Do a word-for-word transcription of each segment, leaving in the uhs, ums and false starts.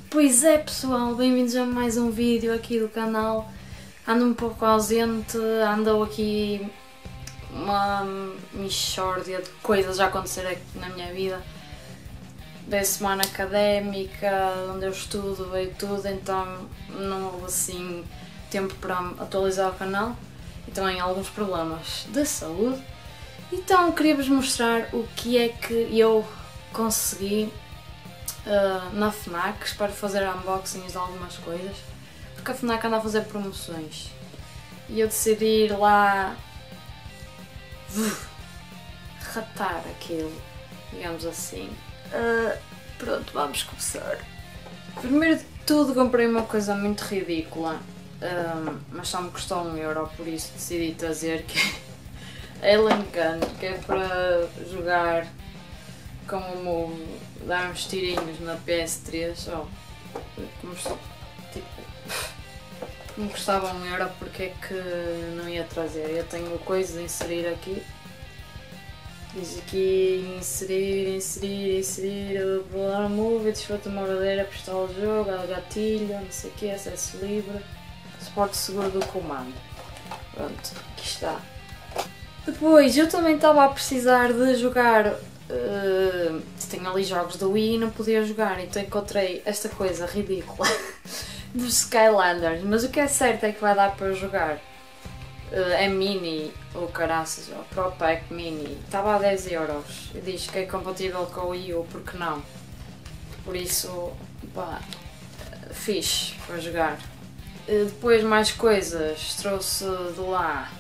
Pois é pessoal, bem-vindos a mais um vídeo aqui do canal. Ando um pouco ausente, andou aqui uma mixórdia de coisas a acontecer aqui na minha vida. Da semana académica, onde eu estudo, veio tudo, então não houve assim tempo para atualizar o canal. E também alguns problemas de saúde. Então queria-vos mostrar o que é que eu consegui uh, na FNAC. Espero fazer unboxings de algumas coisas, porque a FNAC anda a fazer promoções e eu decidi ir lá uh, ratar aquilo, digamos assim. Uh, pronto, vamos começar. Primeiro de tudo comprei uma coisa muito ridícula, uh, mas só me custou um euro, por isso decidi trazer, que é Alien Gun, que é para jogar como dar uns tirinhos na P S três, oh, como, tipo, me custava um euro, porque é que não ia trazer? Eu tenho coisa de inserir aqui, diz aqui inserir, inserir, inserir, rolar o move, desfruta uma verdadeira pistola de jogo, gatilho, não sei o que, acesso livre, suporte seguro do comando. Pronto, aqui está. Depois eu também estava a precisar de jogar, uh, tenho ali jogos da Wii e não podia jogar, então encontrei esta coisa ridícula dos Skylanders, mas o que é certo é que vai dar para jogar. Uh, é mini, ou caraças, ou Pro Pack Mini, estava a dez euros e diz que é compatível com o Wii U, porque não? Por isso, pá, fixe para jogar. Uh, depois mais coisas, trouxe de lá.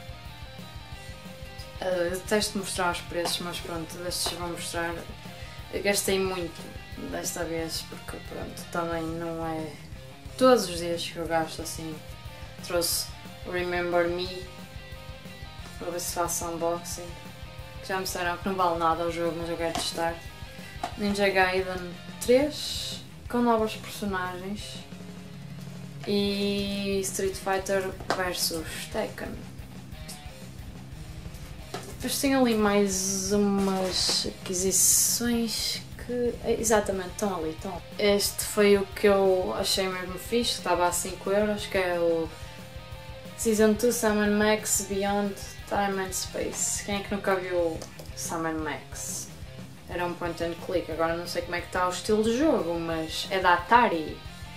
Uh, detesto mostrar os preços, mas pronto, destes vou mostrar. Eu gastei muito desta vez, porque pronto, também não é todos os dias que eu gasto assim. Trouxe o Remember Me, para ver se faço unboxing, que já me disseram que não vale nada o jogo, mas eu quero testar. Ninja Gaiden três, com novos personagens, e Street Fighter versus Tekken. Depois tenho ali mais umas aquisições que, exatamente, estão ali, estão ali. Este foi o que eu achei mesmo fixe, estava a cinco euros, que é o Season dois Sam and Max Beyond Time and Space. Quem é que nunca viu Sam and Max? Era um point and click, agora não sei como é que está o estilo de jogo, mas é da Atari.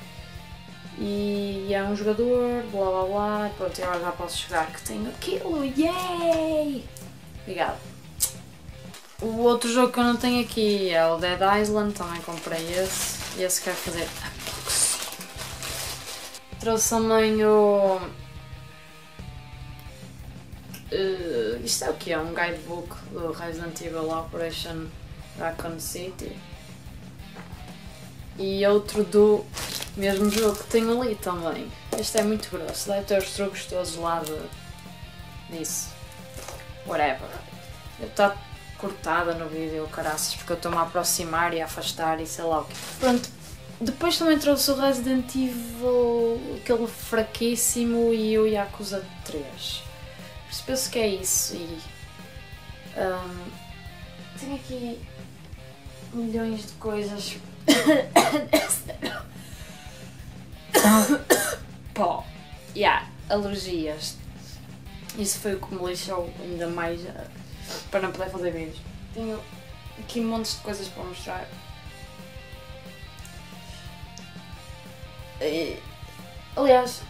E é um jogador, blá blá blá, e pronto, agora já posso jogar, que tenho aquilo, yay! Obrigada. O outro jogo que eu não tenho aqui é o Dead Island, também comprei esse, e esse quero fazer unboxing. Trouxe também o... Uh, isto é o que é? Um guidebook do Resident Evil Operation Raccoon City. E outro do mesmo jogo que tenho ali também. Este é muito grosso, deve ter os truques todos lá de... disso. Whatever. Deve estar cortada no vídeo, caraças, porque eu estou-me a aproximar e a afastar e sei lá o quê. Pronto. Depois também trouxe o Resident Evil, aquele fraquíssimo, e o Yakuza três. Por isso penso que é isso. E um, tenho aqui milhões de coisas. Pó. Yeah, alergias. Isso foi o que me lixou ainda mais uh, para não poder fazer vídeos. Tenho aqui montes de coisas para mostrar. E, aliás,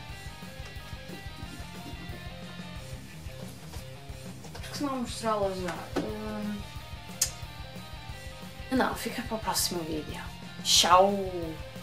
porque se não mostrá-las já? Hum, não, fica para o próximo vídeo. Tchau!